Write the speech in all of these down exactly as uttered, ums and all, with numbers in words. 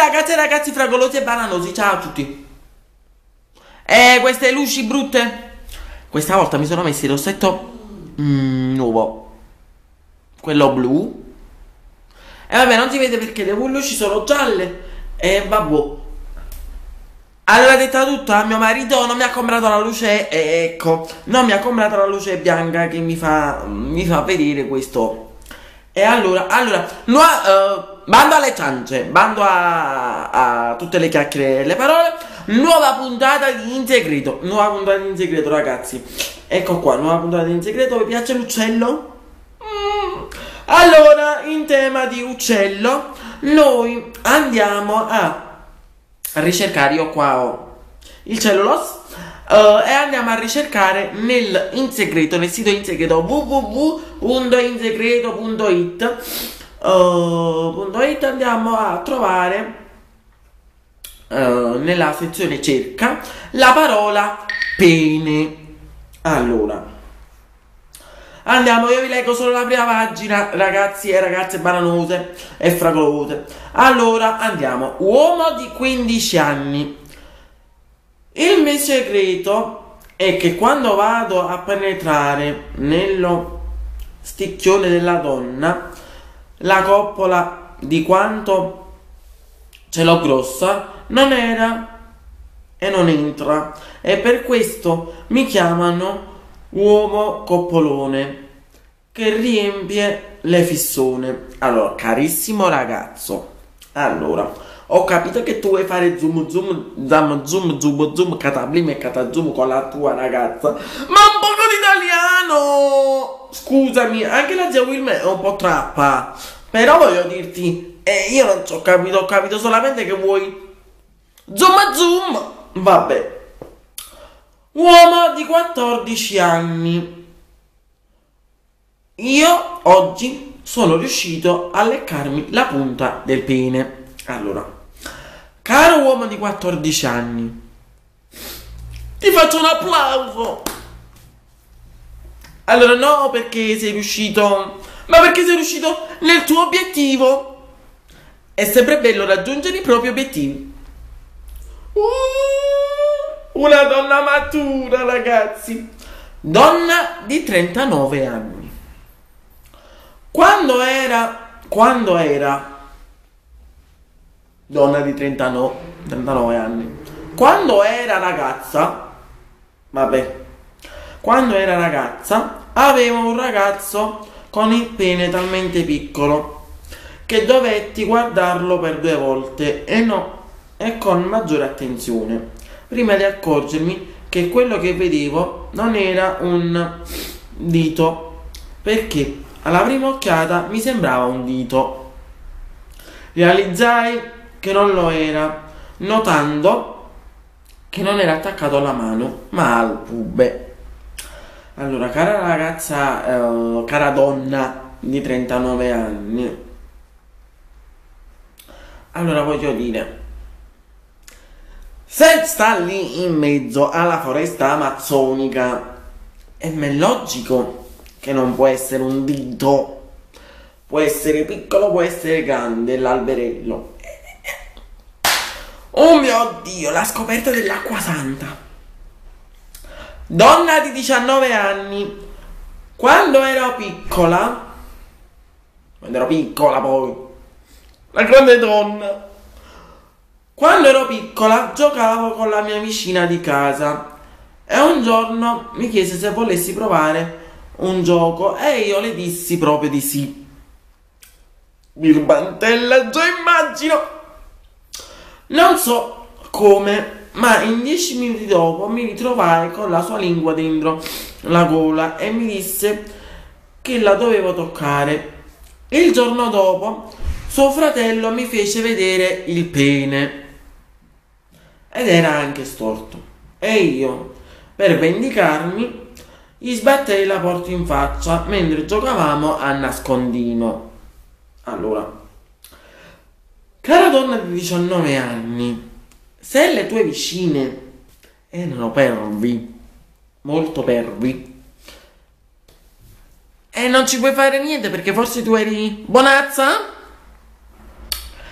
ragazze e ragazzi fragolosi e bananosi, ciao a tutti. E queste luci brutte? Questa volta mi sono messo il rossetto mm, nuovo, quello blu. E vabbè, non si vede perché le luci sono gialle. E vabbè. Allora, detta tutta, mio marito non mi ha comprato la luce, e ecco, non mi ha comprato la luce bianca che mi fa, mi fa vedere questo. E allora, allora, no, uh, bando alle ciance, bando a, a tutte le chiacchiere e le parole. Nuova puntata di In Segreto, nuova puntata di In Segreto, ragazzi. Ecco qua, nuova puntata di In Segreto. Vi piace l'uccello? Mm. Allora, in tema di uccello, noi andiamo a ricercare, io qua ho il cellulose, uh, e andiamo a ricercare nel In Segreto, nel sito In Segreto w w w punto insegreto punto it, uh, .it, andiamo a trovare uh, nella sezione cerca la parola pene. Allora andiamo, io vi leggo solo la prima pagina, ragazzi e ragazze bananose e fragolose. Allora andiamo. Uomo di quindici anni. Il mio segreto è che quando vado a penetrare nello sticchione della donna, la coppola di quanto ce l'ho grossa non era e non entra, e per questo mi chiamano uomo coppolone che riempie le fissone. Allora, carissimo ragazzo, allora ho capito che tu vuoi fare zoom zoom zoom zoom zoom zoom catablim e catazoom con la tua ragazza, ma un poco di italiano, scusami, anche la zia Wilma è un po' trappa, però voglio dirti, eh, io non ci ho capito, ho capito solamente che vuoi zoom zoom. Vabbè. Uomo di quattordici anni. Io oggi sono riuscito a leccarmi la punta del pene. Allora, caro uomo di quattordici anni, ti faccio un applauso. Allora, no perché sei riuscito, ma perché sei riuscito nel tuo obiettivo. È sempre bello raggiungere i propri obiettivi. Uh, una donna matura, ragazzi. Donna di trentanove anni. Quando era Quando era Donna di trentanove, trentanove anni. Quando era ragazza, vabbè, quando era ragazza, avevo un ragazzo con il pene talmente piccolo che dovetti guardarlo per due volte e no, e con maggiore attenzione, prima di accorgermi che quello che vedevo non era un dito, perché alla prima occhiata mi sembrava un dito. Realizzai che non lo era, notando che non era attaccato alla mano, ma al pube. Allora, cara ragazza, eh, cara donna di trentanove anni, allora voglio dire, se sta lì in mezzo alla foresta amazzonica, è logico che non può essere un dito. Può essere piccolo, può essere grande l'alberello. Oh mio Dio, la scoperta dell'acqua santa. Donna di diciannove anni. Quando ero piccola, quando ero piccola poi, la grande donna. Quando ero piccola giocavo con la mia vicina di casa e un giorno mi chiese se volessi provare un gioco e io le dissi proprio di sì. Birbantella, già immagino. Non so come, ma in dieci minuti dopo mi ritrovai con la sua lingua dentro la gola e mi disse che la dovevo toccare. Il giorno dopo suo fratello mi fece vedere il pene ed era anche storto e io, per vendicarmi, gli sbattei la porta in faccia mentre giocavamo a nascondino. Allora, cara donna di diciannove anni, se le tue vicine erano pervi, molto pervi, e non ci puoi fare niente perché forse tu eri bonazza,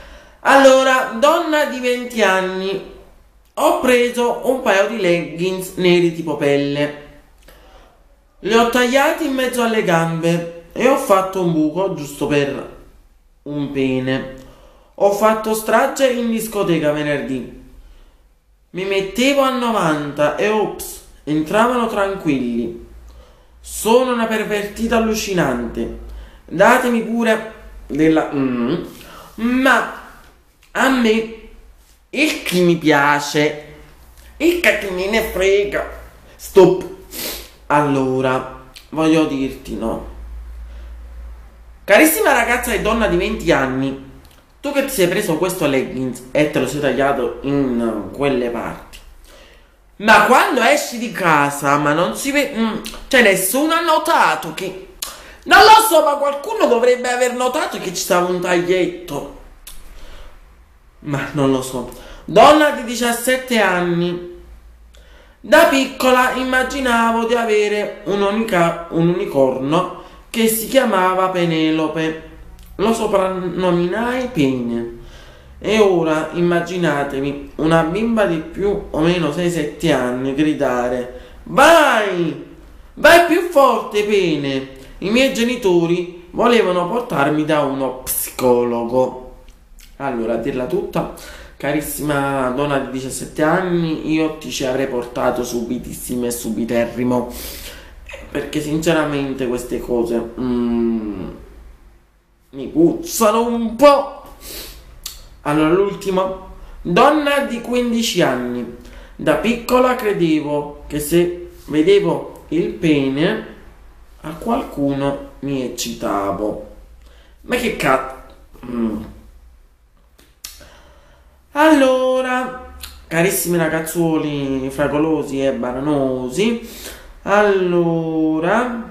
Allora, donna di venti anni, ho preso un paio di leggings neri tipo pelle, li ho tagliati in mezzo alle gambe e ho fatto un buco giusto per un pene. Ho fatto strage in discoteca venerdì, mi mettevo a novanta e ops, entravano tranquilli. Sono una pervertita allucinante, datemi pure della mm, ma a me il che mi piace, il che me ne frega. Stop. Allora, voglio dirti no. Carissima ragazza e donna di venti anni, tu che ti sei preso questo leggings e te lo sei tagliato in quelle parti, ma quando esci di casa, ma non si vede, mm, cioè nessuno ha notato che, non lo so, ma qualcuno dovrebbe aver notato che ci stava un taglietto, ma non lo so. Donna di diciassette anni, da piccola immaginavo di avere un, unica, un unicorno che si chiamava Penelope, lo soprannominai Pene. E ora immaginatevi una bimba di più o meno sei sette anni gridare: vai, vai più forte Pene. I miei genitori volevano portarmi da uno psicologo. Allora, a dirla tutta, carissima donna di diciassette anni, io ti ci avrei portato subitissimo e subiterrimo, perché sinceramente queste cose mm, mi puzzano un po'. Allora, l'ultimo, donna di quindici anni, da piccola credevo che se vedevo il pene a qualcuno mi eccitavo. Ma che cazzo. mm. Allora, carissimi ragazzuoli fragolosi e bananosi, allora,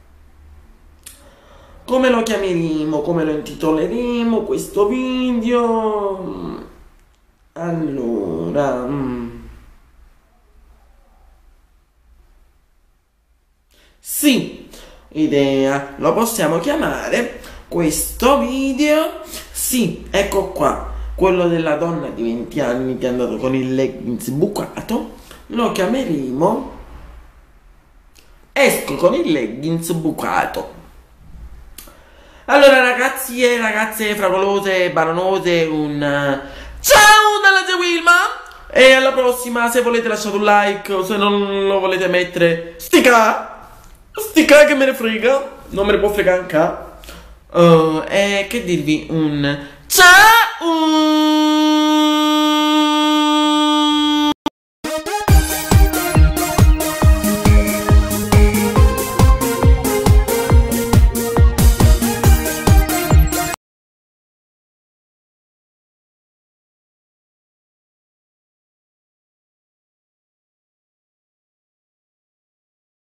come lo chiameremo, come lo intitoleremo questo video? Allora, mm. sì, idea, lo possiamo chiamare questo video, sì, ecco qua, quello della donna di venti anni che è andato con il leggings bucato, lo chiameremo esco con il leggings bucato. Allora ragazzi e ragazze fragolose e bananose, un ciao dalla zia Wilma e alla prossima. Se volete lasciate un like o se non lo volete mettere stica, stica che me ne frega, non me ne può fregare anche. Uh, e che dirvi un ciao.